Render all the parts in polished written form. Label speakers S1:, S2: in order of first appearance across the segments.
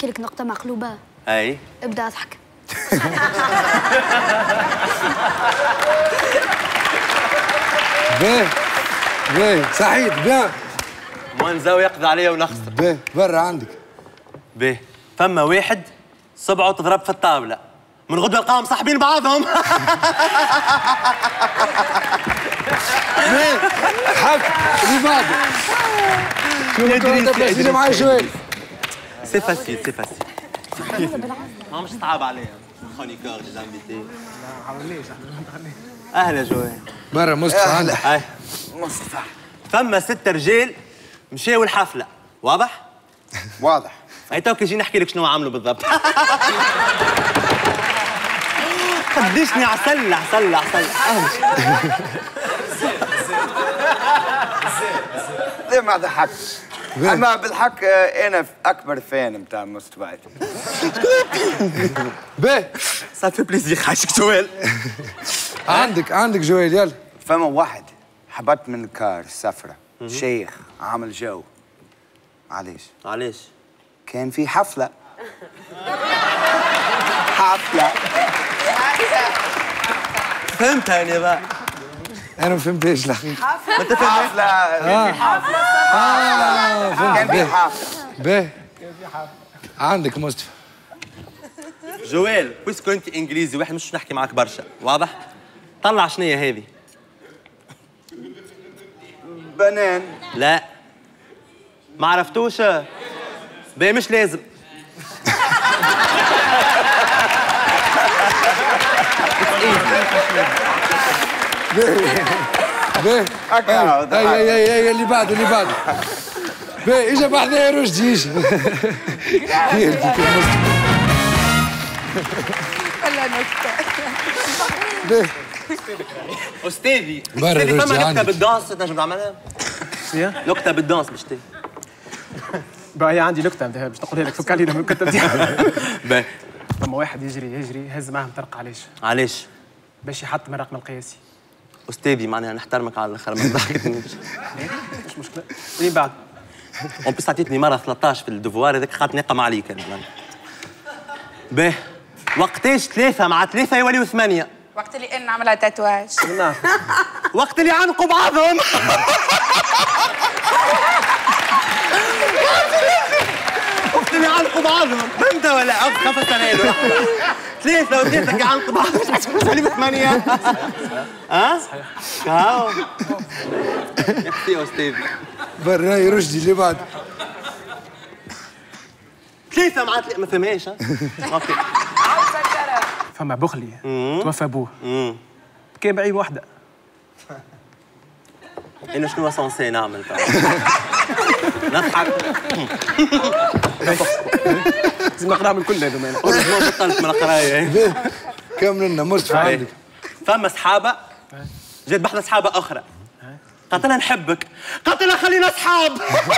S1: نحكي لك نقطة مقلوبة.
S2: اي
S1: ابدا اضحك.
S3: باهي باهي سعيد بيان.
S2: منزو يقضي عليا ونخسر.
S3: باهي برا عندك.
S2: باهي فما واحد صبعه تضرب في الطاولة، من غدوة لقاهم صاحبين بعضهم.
S3: باهي حق اللي بعده. شوف معايا شوية.
S2: سي فاسيل سي فاسيل. ما مش صعب عليا. خونيكور دي زانفيتي. لا ما حاولنيش احنا. اهلا جوي.
S3: برا مصطفى عندك.
S2: اي مصطفى. فما 6 رجال مشاو الحفلة، واضح؟
S4: واضح.
S2: اي توك يجي نحكي لك شنو عملوا بالضبط. قديشني عسل عسل عسل.
S4: ليه ما ضحكتش؟ اما بالحق انا اكبر فان نتاع مصطفى.
S3: باهي
S2: صافي بليزير خايشك سؤال.
S3: عندك جويل يلا.
S4: فما واحد حبط من الكار السفرة، شيخ عامل جو.
S2: علاش؟
S4: كان في حفلة. حفلة.
S2: فهمتها انا بقى.
S3: انا ما فهمتهاش الحقيقة.
S2: انت فهمت؟
S4: حفلة.
S3: فهمت.
S4: كان في حفلة.
S3: باهي عندك مصطفى.
S2: جوال بويسكو انت انجليزي واحد مش نحكي معاك برشا، واضح؟ طلع شنية هذه؟
S4: بنان.
S2: لا ما عرفتوش. باهي مش لازم.
S3: باهي اي اللي بعده باهي اجا بعدها رشدي اجا.
S5: ولا نكتة.
S3: باهي
S2: استاذي
S3: برا
S2: استاذي
S3: رشدي
S2: فما نكتة
S3: عندك.
S2: بالدانس تنجم تعملها؟ نكتة بالدانس باش تي.
S6: بقى هي عندي نكتة باش نقولها لك، فك علينا من النكتة بتاعها.
S2: باهي
S6: فما واحد يجري هز معاه مطرقة.
S2: علاش؟
S6: باش يحط من الرقم القياسي.
S2: استاذي معناها نحترمك على الاخر، ما ضحكتنيش.
S6: مش مشكلة. منين بعد؟
S2: اون بيس عطيتني مرة 13 في الدفوار هذاك خاطر نقم عليك انا. باهي وقتاش 3 مع 3 يوليو 8؟
S5: وقت اللي انا نعملها تاتواج.
S2: وقت اللي عنقوا بعضهم. وقت اللي عنقوا بعضهم. فهمت ولا؟ خفت انا له 3 و3 يعنقوا بعضهم. مش عليهم 8. ها؟ صحيح. هاو يحكي يا استاذي.
S3: برا رشدي اللي بعده.
S2: 3 مع 3 ما فهمهاش. اوكي.
S6: فما بخلي توفى ابوه. كان بعيب وحده.
S2: انا شنو سونسي نعمل؟ نضحك.
S6: لازم نقراهم الكل هذوما.
S2: ما بطلت من القرايه.
S3: كمل لنا مصطفى عندك.
S2: فما صحابه جات بحث صحابه اخرى، قالت لها نحبك، قالت لها خلينا اصحاب.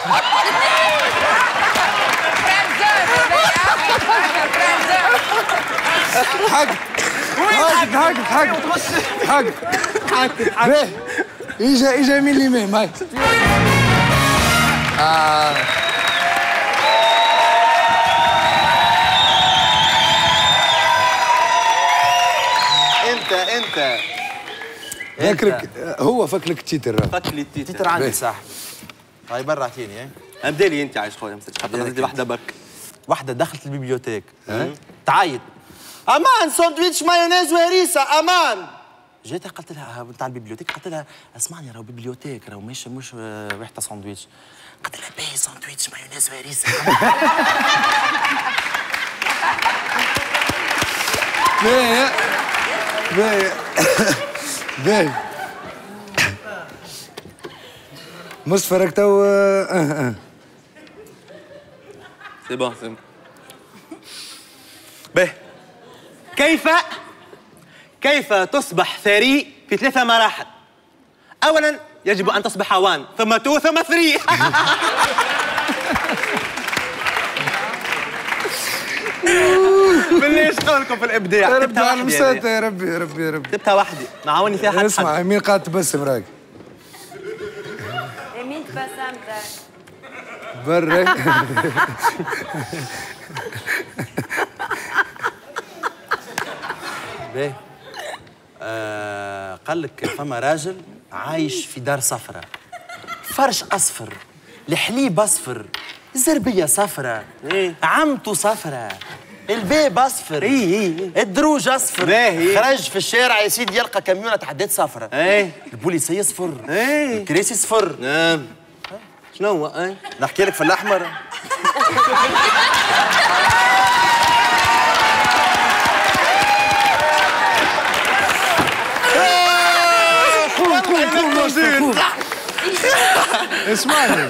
S3: حق باهي اجا مين اللي مين هاي.
S2: انت
S3: فكرك هو فكلك التيتر.
S2: فك لي التيتر
S7: عندي صح. هاي برا اعطيني.
S2: ابدا لي انت عايش خويا، حتى غادي واحده برك.
S7: واحدة دخلت البيبليوتيك تعيط، امان ساندويتش مايونيز وهريسه امان. جيت قلت لها بتاع البيبليوتيك، قلت لها اسمعني راهو بيبليوتيك راهو مش ريحتها ساندويتش. قلت لها باهي ساندويتش مايونيز وهريسه.
S3: باهي مصطفى راك تو.
S2: سي بون سي بون. باهي كيف تصبح ثري في 3 مراحل؟ أولاً يجب أن تصبح 1 ثم 2 ثم 3. بالله ايش قولكم في الإبداع؟
S3: يا ربي على مساتة يا ربي يا ربي يا ربي.
S2: كتبتها وحدي، ما عاوني فيها حد.
S3: اسمع مين قاعد تبسم راك؟
S8: مين تبسمت؟
S3: برا.
S7: باهي. قال لك فما راجل عايش في دار صفرة، فرش اصفر، الحليب اصفر، الزربيه صفرة، عمته صفرة، الباب اصفر، الدروج اصفر، خرج في الشارع يا سيدي يلقى كاميونه تحديد صفرة، البوليسيه صفر، الكراسي صفر.
S2: شنو هو؟
S7: نحكي لك في الاحمر.
S3: اسمعني.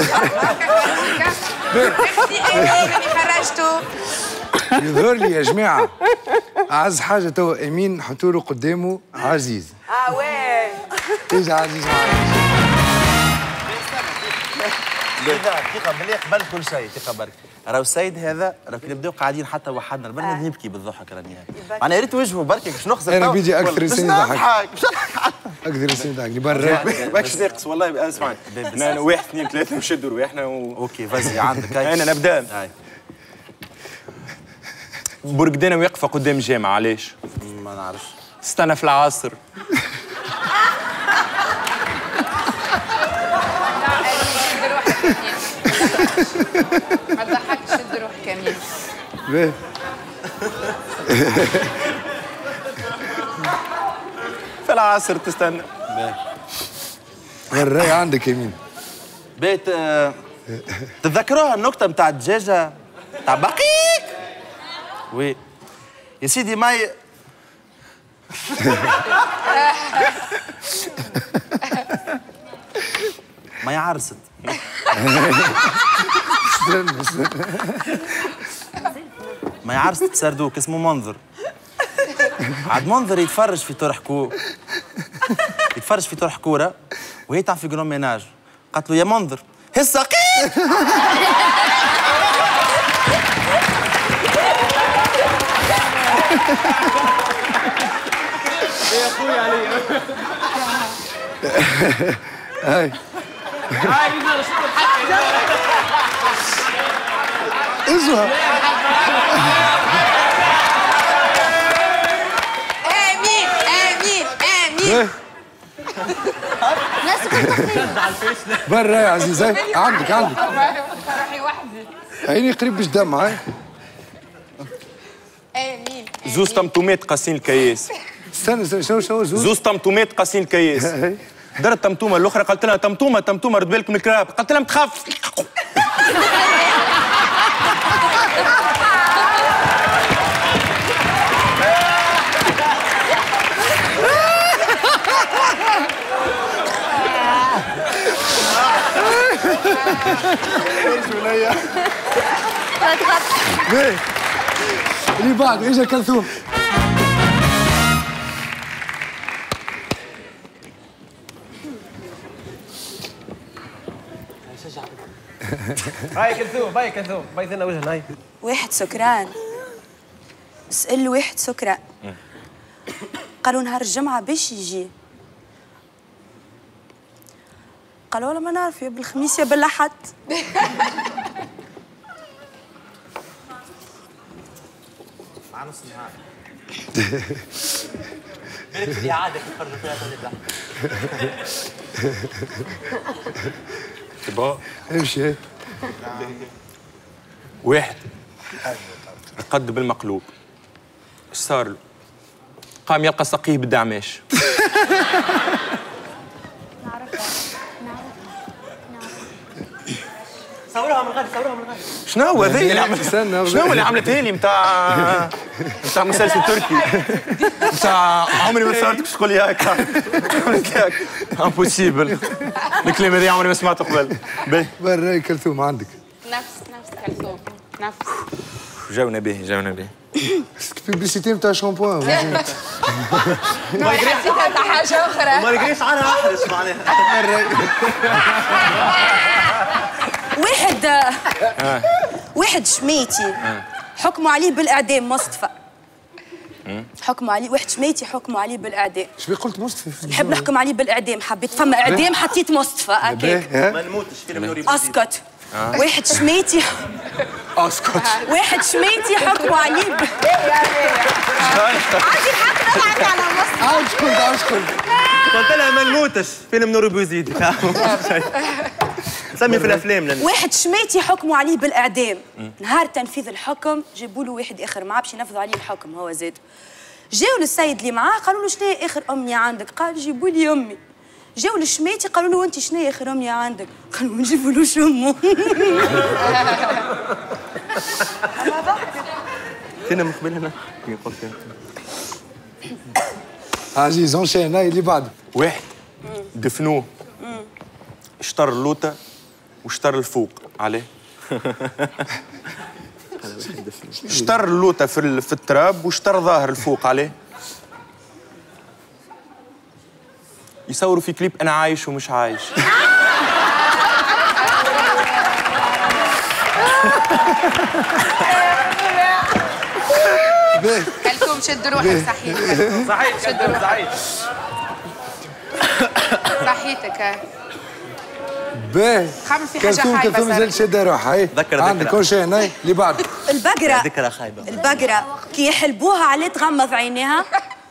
S5: اللي خرجته.
S3: يظهر لي يا جماعة أعز حاجة توا أمين نحطوا له قدامه عزيز.
S5: وين؟
S3: إيش عزيز معايا؟
S7: دقيقة بالله قبل كل شيء دقيقة برك. راهو السيد هذا راهو كي نبداو قاعدين حتى وحدنا البرنامج نبكي بالضحك راني. معناها يا ريت وجهه برك باش نخسر.
S3: أنا بيجي أكثر إنسان يضحك.
S7: باش نضحك.
S3: أكثر إنسان يضحكني برا.
S1: ماكش ناقص والله. اسمعني انا 1 2 3 نشدوا رواحنا
S7: اوكي فازي عندك.
S1: انا نبدا. بورقدانه واقفه قدام الجامعه علاش؟
S7: ما نعرفش.
S1: استنى في العصر.
S5: ما تضحكش شد روحك يمين.
S3: باهي.
S1: في العصر تستنى.
S3: الراي عندك يمين.
S7: بيت تتذكروها النكتة متاع الدجاجة تاع بقيك؟ وي يا سيدي ماي ماي عرست. ماي عرست سردوك اسمه منظر. عاد منظر يتفرج في طرح يتفرج في طرح كورة وهي تعمل في جرون ميناج. قالت له يا منظر هالسقيق.
S6: يا اخوي علي.
S3: هاي اسمع.
S5: امين امين امين.
S3: برا يا عزيز. عندك
S5: روحي وحدي.
S3: عيني قريب باش دمع.
S5: امين.
S1: زوز طمطومات قاسين الكياس.
S3: استنى شنو
S1: زوز طمطومات قاسين الكياس. درت طمطومه الاخرى قالت لها طمطومه رد بالك من الكراب. قالت لها ما تخافش.
S3: اللي بعد اجا كلثوم.
S6: هاي كلثوم باي كلثوم باي ثنا وجهنا هاي.
S8: واحد سكران سأل واحد سكران قالوا نهار الجمعة باش يجي. قالوا والله ما نعرف يا بالخميس يا بالأحد.
S7: مع نص النهار. بالك في الإعادة يخرجوا فيها تبغى.
S3: امشي.
S1: واحد رقد بالمقلوب. ايش صار له؟ قام يلقى سقيه بالدعماش.
S2: صورها من غد صورها من غد.
S1: شنو هو هذا اللي عملت؟ شنو اللي عملتها لي نتاع مسلسل تركي نتاع عمري ما صورتك تقول لي هكا. امبوسيبل. الكلمه هذه عمري ما سمعته قبل.
S3: برا كلثوم عندك.
S5: نفس كلثوم نفس.
S1: جاونا به.
S3: بيبليسيتي نتاع شامبوان.
S5: حسيتها تاع حاجة أخرى.
S2: ما نقريش عنها احرش معناها.
S8: واحد شميتي حكموا عليه بالإعدام مصطفى. حكموا عليه واحد شميتي حكموا عليه بالإعدام.
S3: شبيه قلت مصطفى؟
S8: نحب نحكم عليه بالإعدام. حبيت فما إعدام حطيت مصطفى.
S2: ما نموتش في المنوري.
S8: اسكت. واحد شميتي
S1: اسكت.
S8: واحد شميتي حكموا عليه عندي الحق نضحك على مصر.
S3: اسكت.
S7: قلت لها ما نموتش، فيلم نور بوزيد. سمي في الافلام لأن...
S8: واحد شميتي حكموا عليه بالاعدام. نهار تنفيذ الحكم جابوا له واحد اخر معاه باش ينفذوا عليه الحكم هو زاد. جاوا للسيد اللي معاه قالوا له شنو هي اخر امنيه عندك؟ قال جيبوا لي امي. جاوا للشميتي قالوا له انت شنو هي اخر امنيه عندك؟ قالوا نجيبوا له امه.
S7: فينا من قبل هنا
S3: عزيز اونشين هاي اللي بعده.
S1: واحد دفنوه اشتر اللوطه واشتر الفوق عليه. اشتر اللوطه في التراب واشتر ظاهر الفوق عليه. يصوروا في كليب انا عايش ومش عايش.
S5: كلثوم شد روحك صحيتك.
S7: صحيح
S5: شد روحك.
S7: صحيح.
S5: صحيتك.
S3: باهي
S5: خمس في حاجه
S3: كلثوم
S5: خايبه
S3: مازال شاده روحها. هاي عندك اونشين هاي اللي بعده.
S8: البقره
S7: ذكرى خايبه.
S8: البقره كي يحلبوها عليه تغمض عينيها.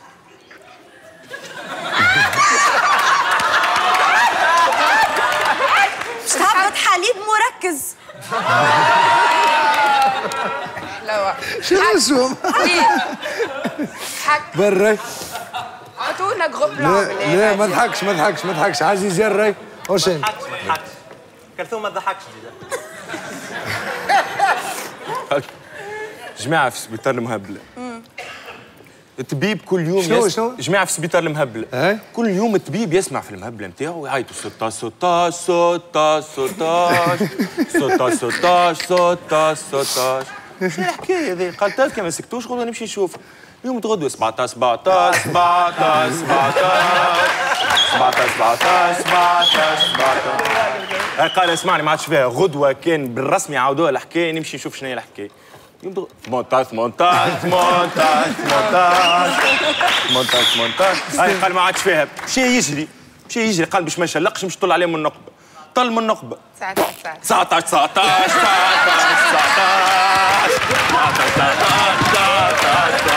S8: تهبط حليب مركز.
S5: لا
S3: شو اسمه؟
S5: حك
S3: بري.
S5: عطونا غروب
S3: لا ما تضحكش عزيز يري اونشين.
S7: ما تضحكش كلثوم ما تضحكش.
S1: جماعه في سبيطار المهبله. الطبيب كل يوم
S3: شنو؟
S1: جماعه في سبيطار المهبله. كل يوم الطبيب يسمع في المهبله نتاعو ويعيطوا 16 شنو الحكايه هذه؟ قال تاك ما سكتوش غدوه نمشي نشوف. اليوم تغدوا 17 قال اسمعني ما عادش فيها غدوه كان بالرسمي يعاودوها الحكايه نمشي نشوف شنو هي الحكايه. 18 هاي قال ما عادش فيها. مشى يجري قال باش ما نشلقش مش طل عليه من النقبه. طل من النقبه 19